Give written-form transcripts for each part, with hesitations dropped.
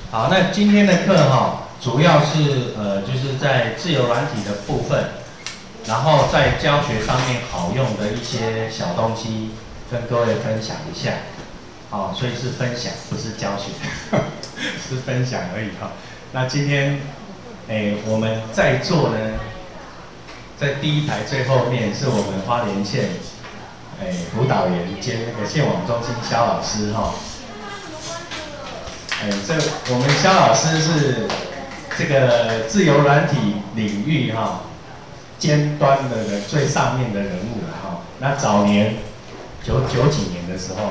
好，那今天的课主要是就是在自由软体的部分，然后在教学上面好用的一些小东西，跟各位分享一下。好，所以是分享，不是教学，是分享而已哈。那今天，我们在座呢，在第一排最后面是我们花莲县，辅导员兼那个县网中心肖老师哈。这我们肖老师是这个自由软体领域尖端的最上面的人物了哈。那早年九几年的时候，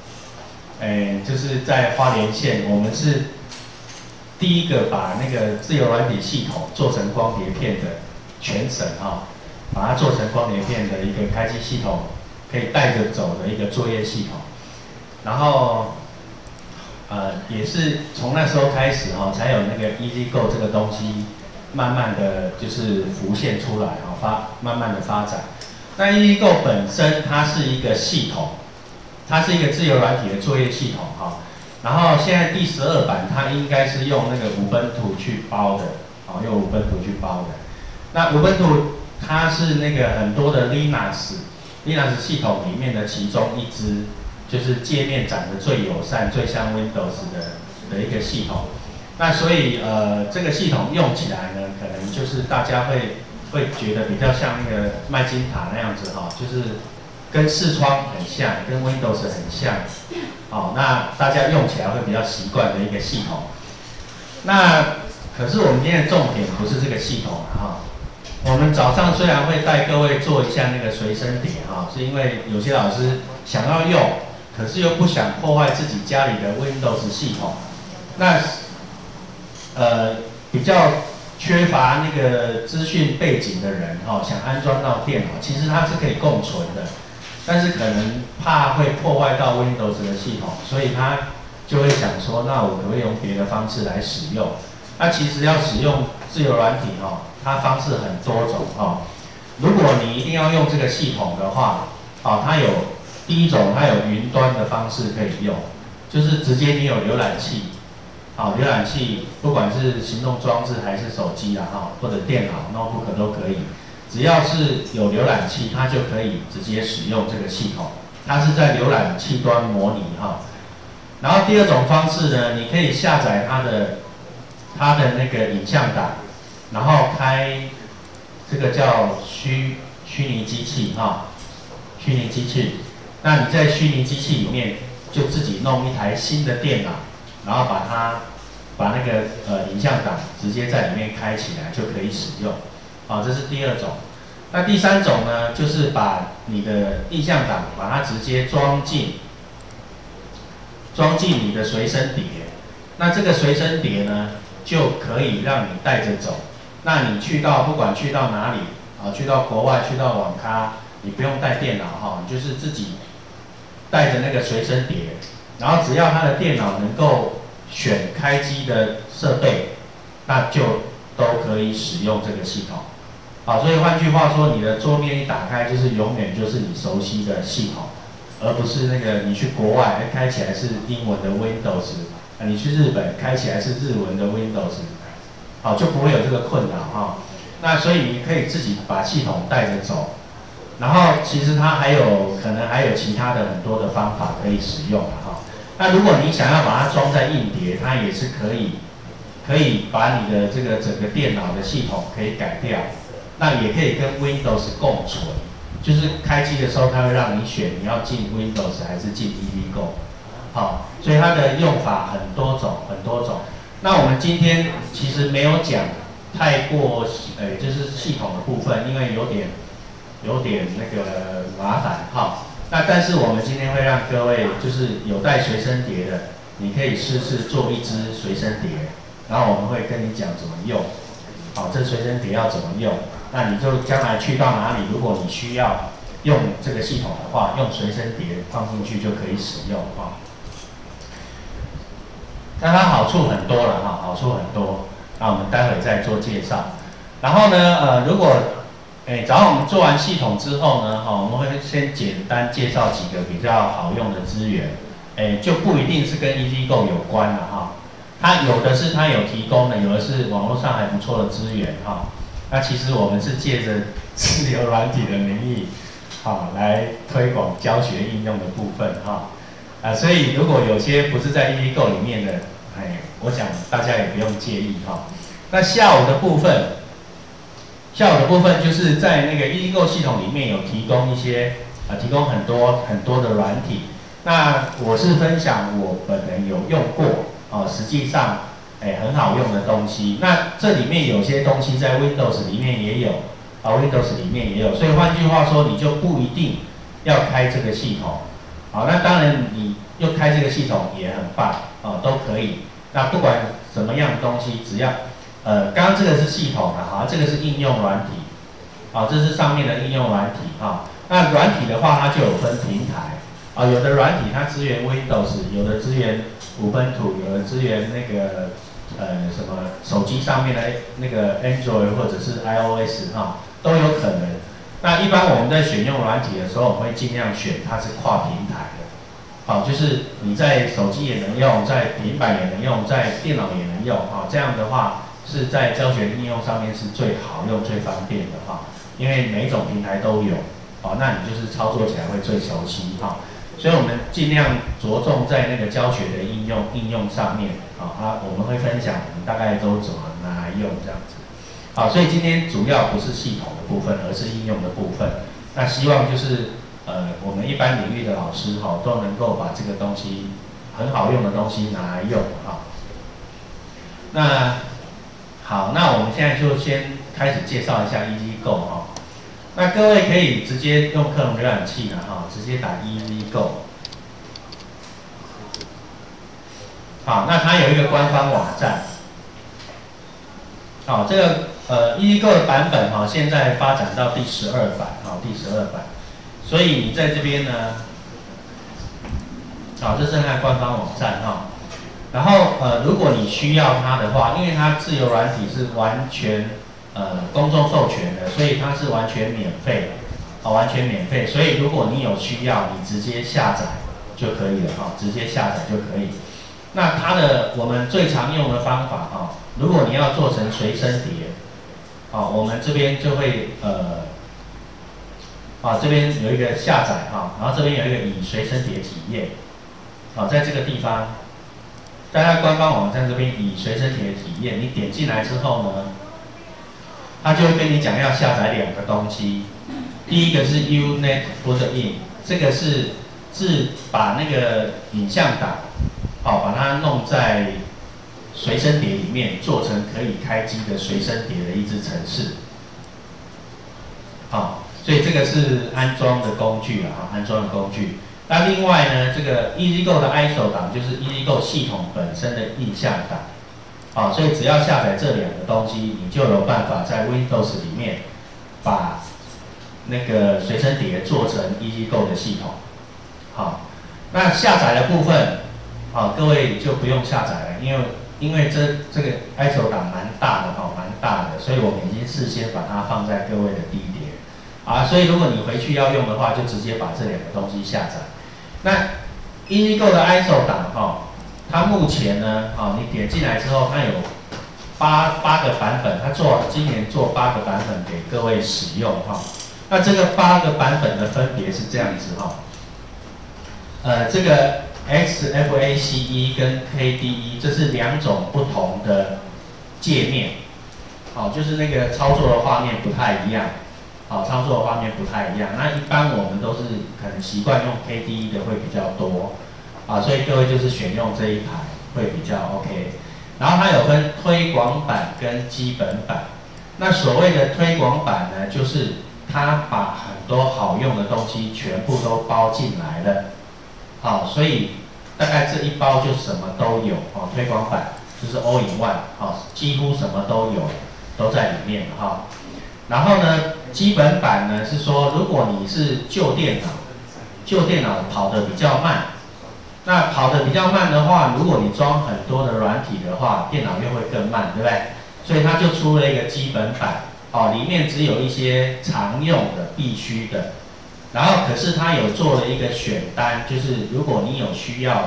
就是在花莲县，我们是第一个把那个自由软体系统做成光碟片的全省把它做成光碟片的一个开机系统，可以带着走的一个作业系统。然后也是从那时候开始才有那个 EasyGo 这个东西，慢慢的就是浮现出来慢慢的发展。那 EasyGo 本身它是一个系统，它是一个自由软体的作业系统然后现在第12版它应该是用那个Ubuntu去包的用Ubuntu去包的。那Ubuntu它是那个很多的 Linux 系统里面的其中一支。就是界面长得最友善、最像 Windows 的一个系统。那所以这个系统用起来呢，可能就是大家会觉得比较像那个麦金塔那样子就是跟视窗很像，跟 Windows 很像。那大家用起来会比较习惯的一个系统。那可是我们今天的重点不是这个系统我们早上虽然会带各位做一下那个随身碟是因为有些老师想要用。可是又不想破坏自己家里的 Windows 系统，那比较缺乏那个资讯背景的人想安装到电脑，其实它是可以共存的，但是可能怕会破坏到 Windows 的系统，所以他就会想说，那我可不可以用别的方式来使用？那其实要使用自由软体它方式很多种如果你一定要用这个系统的话它有。第一种，它有云端的方式可以用，就是直接你有浏览器，浏览器不管是行动装置还是手机或者电脑、notebook 都可以，只要是有浏览器，它就可以直接使用这个系统。它是在浏览器端模拟然后第二种方式呢，你可以下载它的那个影像档，然后开这个叫虚拟机器虚拟机器。那你在虚拟机器里面就自己弄一台新的电脑，然后把那个影像档直接在里面开起来就可以使用，这是第二种。那第三种呢，就是把你的影像档把它直接装进你的随身碟。那这个随身碟呢，就可以让你带着走。那你不管去到哪里去到国外，去到网咖，你不用带电脑你就是自己。带着那个随身碟，然后只要他的电脑能够选开机的设备，那就都可以使用这个系统。所以换句话说，你的桌面一打开，就是永远就是你熟悉的系统，而不是那个你去国外开起来是英文的 Windows， 你去日本开起来是日文的 Windows， 就不会有这个困扰那所以你可以自己把系统带着走。然后其实它可能还有其他的很多的方法可以使用那如果你想要把它装在硬碟，它也是可以把你的这个整个电脑的系统可以改掉，那也可以跟 Windows 共存，就是开机的时候它会让你选你要进 Windows 还是进 EasyGo，所以它的用法很多种。那我们今天其实没有讲太过就是系统的部分，因为有点那个麻烦那但是我们今天会让各位就是有带随身碟的，你可以试试做一支随身碟，然后我们会跟你讲怎么用。这随身碟要怎么用？那你就将来去到哪里，如果你需要用这个系统的话，用随身碟放进去就可以使用那它好处很多了好处很多。那我们待会再做介绍。然后呢，如果早上我们做完系统之后呢，我们会先简单介绍几个比较好用的资源，就不一定是跟 EasyGo 有关了它有的是它有提供的，有的是网络上还不错的资源哈。那其实我们是借着自由软体的名义，来推广教学应用的部分哈。所以如果有些不是在 EasyGo 里面的，我想大家也不用介意哈。那下午的部分就是在那个 EasyGo 系统里面有提供一些提供很多的软体。那我是分享我本人有用过实际上很好用的东西。那这里面有些东西在 Windows 里面也有，Windows 里面也有。所以换句话说，你就不一定要开这个系统。那当然你又开这个系统也很棒都可以。那不管什么样的东西，只要刚刚这个是系统这个是应用软体，这是上面的应用软体那软体的话，它就有分平台有的软体它支援 Windows， 有的支援Ubuntu， 有的支援那个什么手机上面的那个 Android 或者是 iOS 都有可能。那一般我们在选用软体的时候，我们会尽量选它是跨平台的，就是你在手机也能用，在平板也能用，在电脑也能用这样的话是在教学应用上面是最好用、最方便的因为每一种平台都有那你就是操作起来会最熟悉所以我们尽量着重在那个教学的应用上面我们会分享我们大概都怎么拿来用这样子。所以今天主要不是系统的部分，而是应用的部分。那希望就是我们一般领域的老师都能够把这个东西很好用的东西拿来用那好，那我们现在就先开始介绍一下 EasyGo那各位可以直接用克隆浏览器直接打 EasyGo。那它有一个官方网站。这个EasyGo 的版本现在发展到第12版第12版。所以你在这边呢，这是它的官方网站然后如果你需要它的话，因为它自由软体是完全公众授权的，所以它是完全免费的完全免费。所以如果你有需要，你直接下载就可以了直接下载就可以。那我们最常用的方法如果你要做成随身碟我们这边就会这边有一个下载然后这边有一个以随身碟体验在这个地方，在它官方网站这边以随身碟体验，你点进来之后呢，它就会跟你讲要下载2个东西。第一个是 Unet Put In， 这个是把那个影像档把它弄在随身碟里面，做成可以开机的随身碟的一支程式。所以这个是安装的工具安装的工具。那另外呢，这个 EasyGo 的 ISO 档就是 EasyGo 系统本身的印象档所以只要下载这2个东西，你就有办法在 Windows 里面把那个随身碟做成 EasyGo 的系统。那下载的部分各位就不用下载了，因为这个 ISO 档蛮大的所以我们已经事先把它放在各位的第一碟所以如果你回去要用的话，就直接把这2个东西下载。那 EasyGo 的 ISO 档它目前呢你点进来之后，它有8个版本，它今年做8个版本给各位使用那这个8个版本的分别是这样子这个 XFACE 跟 KDE 这是2种不同的界面就是那个操作的画面不太一样操作的画面不太一样。那一般我们都是可能习惯用 KDE 的会比较多所以各位就是选用这一排会比较 OK。然后它有分推广版跟基本版。那所谓的推广版呢，就是它把很多好用的东西全部都包进来了所以大概这一包就什么都有推广版就是 All in One 几乎什么都有，都在里面然后呢，基本版呢是说，如果你是旧电脑跑得比较慢，那跑得比较慢的话，如果你装很多的软体的话，电脑又会更慢，对不对？所以它就出了一个基本版里面只有一些常用的、必须的。然后可是它有做了一个选单，就是如果你有需要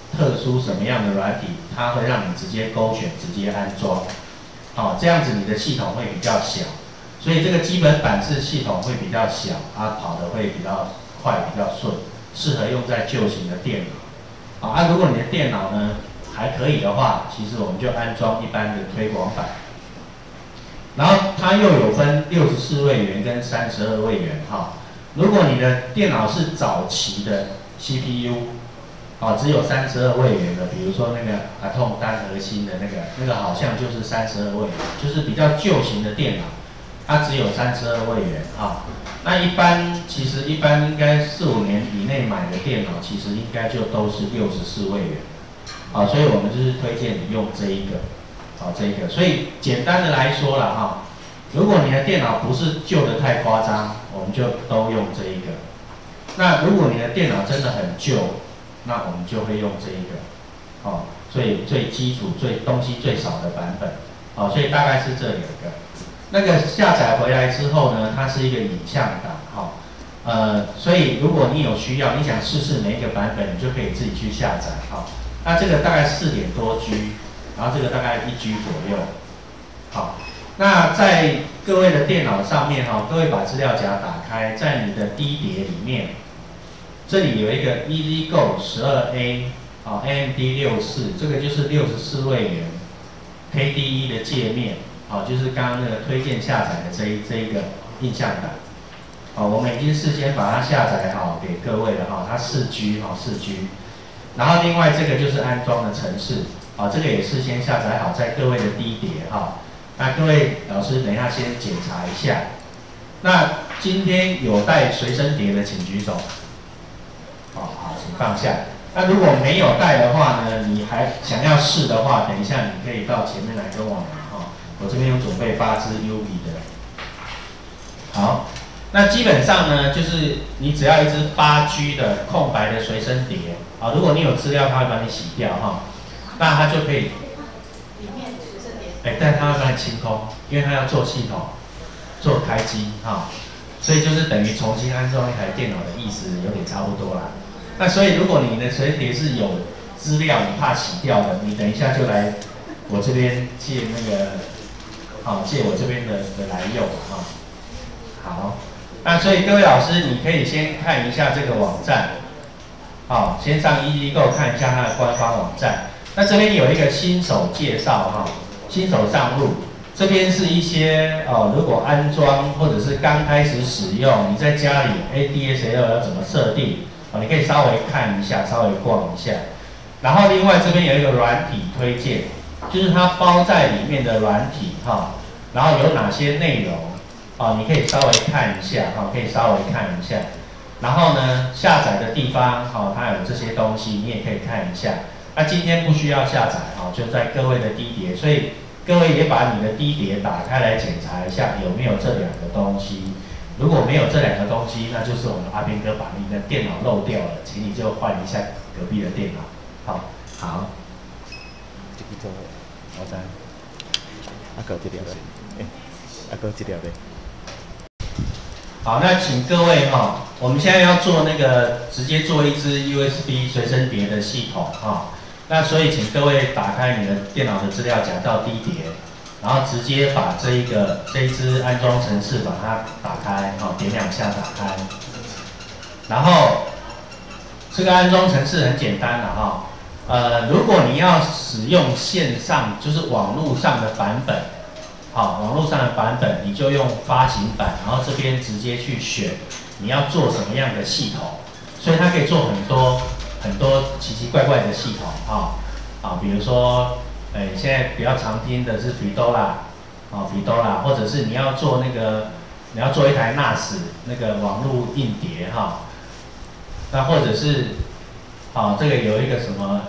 特殊什么样的软体，它会让你直接勾选、直接安装。好，这样子你的系统会比较小，所以这个基本版式系统会比较小，它跑得会比较快、比较顺，适合用在旧型的电脑。好，如果你的电脑呢还可以的话，其实我们就安装一般的推广版。然后它又有分64位元跟32位元哈。如果你的电脑是早期的 CPU， 只有32位元的，比如说那个Atom 单核心的那个好像就是32位元，就是比较旧型的电脑，它只有32位元啊。那其实一般应该4、5年以内买的电脑，其实应该就都是64位元。所以我们就是推荐你用这一个。所以简单的来说了哈，如果你的电脑不是旧的太夸张，我们就都用这一个。那如果你的电脑真的很旧，那我们就会用这一个，最基础、东西最少的版本，所以大概是这2个。那个下载回来之后呢，它是一个影像档，所以如果你有需要，你想试试哪一个版本，你就可以自己去下载，那这个大概4点多 G。然后这个大概1G 左右，好，那在各位的电脑上面各位把资料夹打开，在你的低碟里面，这里有一个 EasyGo 12A，AMD 64，这个就是64位元 KDE 的界面，就是刚刚那个推荐下载的这一个印象档，我们已经事先把它下载好给各位了它4G，然后另外这个就是安装的程式。这个也事先下载好在各位的低碟那各位老师等一下先检查一下。那今天有带随身碟的请举手。好，请放下。那如果没有带的话呢，你还想要试的话，等一下你可以到前面来跟我拿我这边有准备8支 UV 的。好，那基本上呢，就是你只要一支8G 的空白的随身碟如果你有资料，它会帮你洗掉那它就可以， 里面随身碟， 但它会帮你清空，因为它要做系统、做开机所以就是等于重新安装一台电脑的意思，有点差不多啦。那所以如果你的随身碟是有资料，你怕洗掉的，你等一下就来我这边借借我这边的来用好，那所以各位老师，你可以先看一下这个网站，先上 EasyGo 看一下它的官方网站。那这边有一个新手介绍新手上路，这边是一些如果安装或者是刚开始使用，你在家里ADSL 要怎么设定你可以稍微看一下，稍微逛一下。然后另外这边有一个软体推荐，就是它包在里面的软体然后有哪些内容你可以稍微看一下然后呢，下载的地方它有这些东西，你也可以看一下。那今天不需要下载就在各位的低碟，所以各位也把你的低碟打开来检查一下有没有这2个东西。如果没有这2个东西，那就是我们阿斌哥把你的电脑漏掉了，请你就换一下隔壁的电脑。好。 这个做我知，还有这条嘞，还有这条嘞。 好，那请各位我们现在要做直接做一支 USB 随身碟的系统那所以请各位打开你的电脑的资料夹到低碟，然后直接把这一支安装程式把它打开点2下打开。然后这个安装程式很简单的如果你要使用线上就是网络上的版本。网络上的版本你就用发行版，然后这边直接去选你要做什么样的系统，所以它可以做很多奇奇怪怪的系统比如说现在比较常听的是 Fedora 或者是你要做一台 NAS 那个网络硬碟那或者是这个有一个什么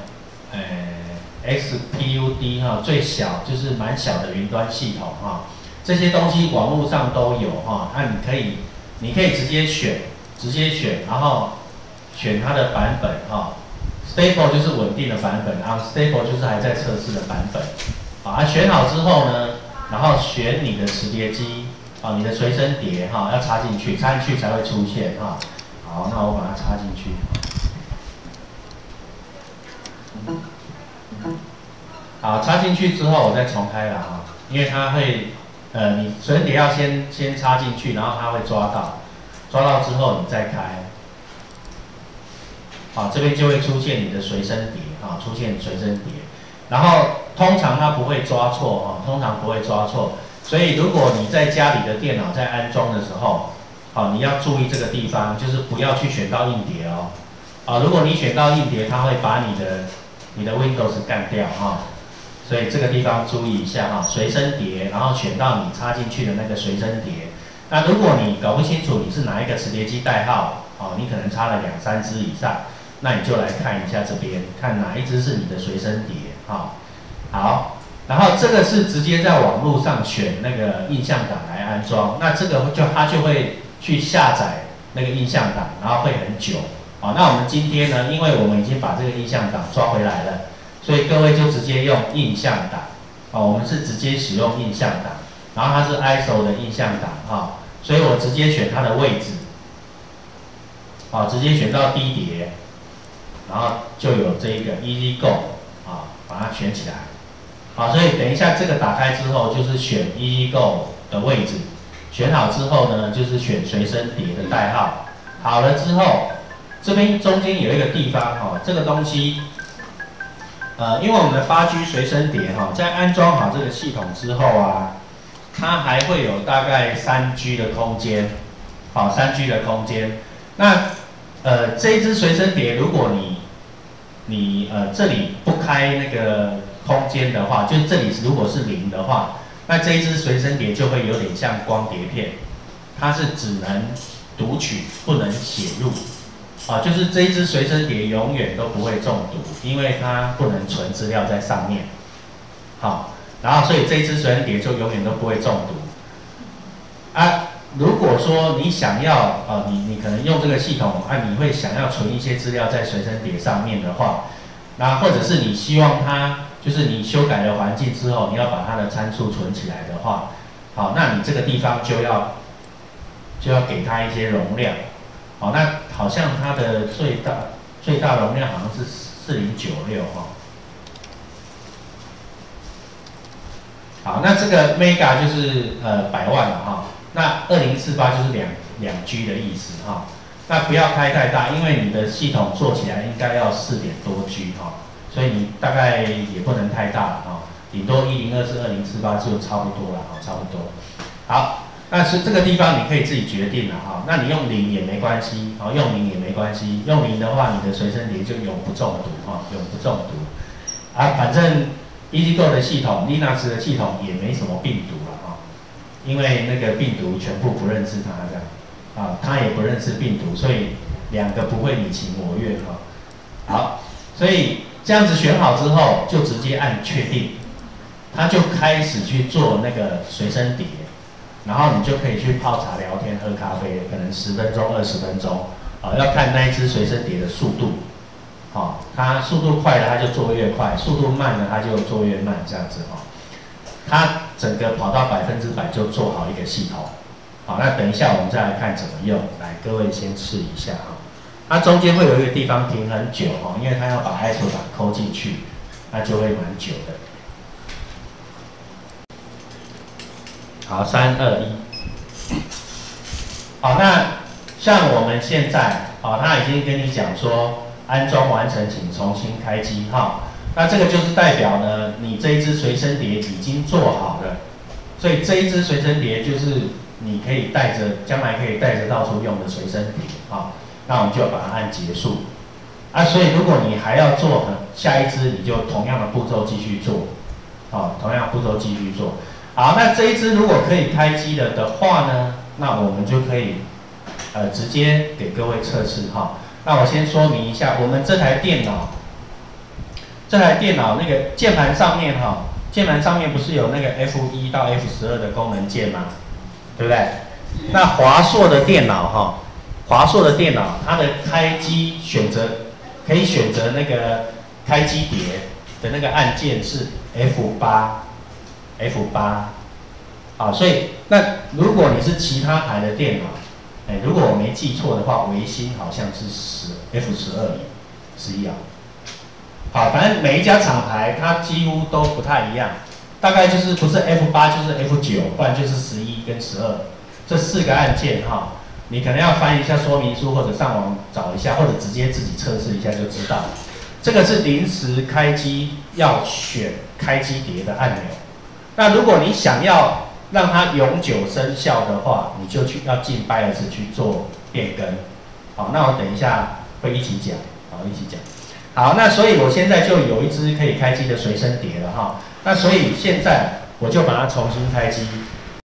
XPUD 最小就是蛮小的云端系统这些东西网络上都有那你可以直接选，然后选它的版本Stable 就是稳定的版本，Unstable 就是还在测试的版本选好之后呢，然后选你的磁碟机你的随身碟要插进去才会出现好，那我把它插进去。 好，插进去之后我再重开了哈，因为它会，你水生碟要先插进去，然后它会抓到之后你再开。好，这边就会出现你的随身碟啊，出现随身碟，然后通常它不会抓错啊，通常不会抓错，所以如果你在家里的电脑在安装的时候，好，你要注意这个地方，就是不要去选到硬碟哦，啊，如果你选到硬碟，它会把你的 Windows 干掉啊，所以这个地方注意一下哈，随身碟，然后选到你插进去的那个随身碟，那如果你搞不清楚你是哪一个磁碟机代号，哦，你可能插了2、3支以上。那你就来看一下这边，看哪一支是你的随身碟，好，然后这个是直接在网络上选那个印象档来安装，那这个它就会去下载那个印象档，然后会很久，好，那我们今天呢，因为我们已经把这个印象档抓回来了，所以各位就直接用印象档，我们是直接使用印象档，然后它是 ISO 的印象档，所以我直接选它的位置，直接选到低碟。然后就有这一个 Easy Go 把它选起来，好，所以等一下这个打开之后就是选 Easy Go 的位置，选好之后呢就是选随身碟的代号，好了之后这边中间有一个地方这个东西，因为我们的8G 随身碟在安装好这个系统之后啊，它还会有大概3G 的空间，3G 的空间，那这一支随身碟，如果你这里不开那个空间的话，就是这里如果是0的话，那这一支随身碟就会有点像光碟片，它是只能读取不能写入，就是这一支随身碟永远都不会中毒，因为它不能存资料在上面，好，然后所以这一支随身碟就永远都不会中毒，如果说你想要你可能用这个系统你会想要存一些资料在随身碟上面的话，那或者是你希望它就是你修改了环境之后，你要把它的参数存起来的话，好，那你这个地方就要给它一些容量，好，那好像它的最大容量好像是4096好，那这个 Mega 就是100万了那2048就是2G 的意思那不要开太大，因为你的系统做起来应该要4点多 G 所以你大概也不能太大了顶多102至2048就差不多了差不多。好，那是这个地方你可以自己决定了那你用0也没关系用0也没关系，用0的话你的随身碟就永不中毒永不中毒反正 EasyGo 的系统 Linux 的系统也没什么病毒了因为那个病毒全部不认识它的它也不认识病毒，所以2个不会你情我愿好，所以这样子选好之后，就直接按确定，它就开始去做那个随身碟，然后你就可以去泡茶、聊天、喝咖啡，可能10分钟、20分钟要看那一支随身碟的速度它速度快了它就做越快，速度慢了它就做越慢，这样子它整个跑到100%就做好一个系统，好，那等一下我们再来看怎么用，来各位先试一下它中间会有一个地方停很久因为它要把 ISO 档抠进去，那就会蛮久的。好，3、2、1，好，那像我们现在它已经跟你讲说安装完成，请重新开机那这个就是代表呢，你这一支随身碟已经做好了，所以这一支随身碟就是你可以将来可以带着到处用的随身碟那我们就把它按结束所以如果你还要做下一支，你就同样的步骤继续做同样的步骤继续做。好，那这一支如果可以开机了的话呢，那我们就可以直接给各位测试那我先说明一下，我们这台电脑那个键盘上面键盘上面不是有那个 F1到 F12的功能键吗？对不对？那华硕的电脑它的开机可以选择那个开机碟的那个按键是 F8，所以那如果你是其他台的电脑，如果我没记错的话，微星好像是F12 11 好，反正每一家厂牌它几乎都不太一样，大概就是不是 F8 就是 F9，不然就是11跟12这4个按键哈，你可能要翻一下说明书或者上网找一下，或者直接自己测试一下就知道。这个是临时开机要选开机碟的按钮。那如果你想要让它永久生效的话，你就要进 BIOS 去做变更。好，那我等一下会一起讲，好，一起讲。好，那所以我现在就有一支可以开机的随身碟了哈。那所以现在我就把它重新开机。